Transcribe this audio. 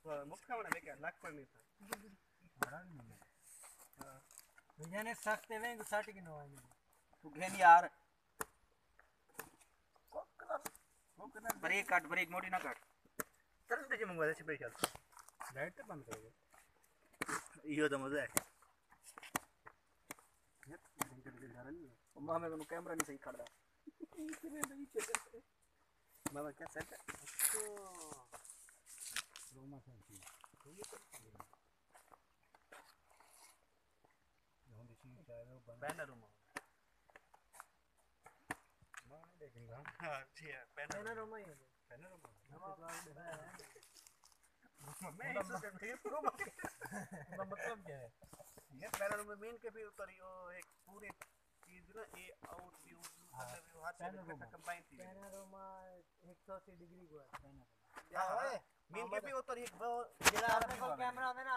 मुफ्त का बना क्या लाख पर नहीं था भैया सस्ते में गुस्सा टिक नो आएंगे तू घेन यार ब्रेक मोटी ना काट तरस दे मंगवा दे पे चल लाइट तो बंद कर दे यो तो मजा है मामे को कैमरा नहीं सही खड़ रहा बाबा क्या सेट है तो रोमा सेंटी यहाँ देखिए चाहे वो बैनर रूम मां देखेंगे हां जी है बैनर रूम ही है बैनर रूम मैं इस सिस्टम में प्रो मतलब क्या है ये बैनर रूम में मेन के भी उतरी वो एक पूरे चीज ना ए आउट व्यू मतलब हर चीज का कंबाइन थी बैनर रूम 180 डिग्री को है हां मेन के भी उतरी एक जेड़ा आपने को कैमरा में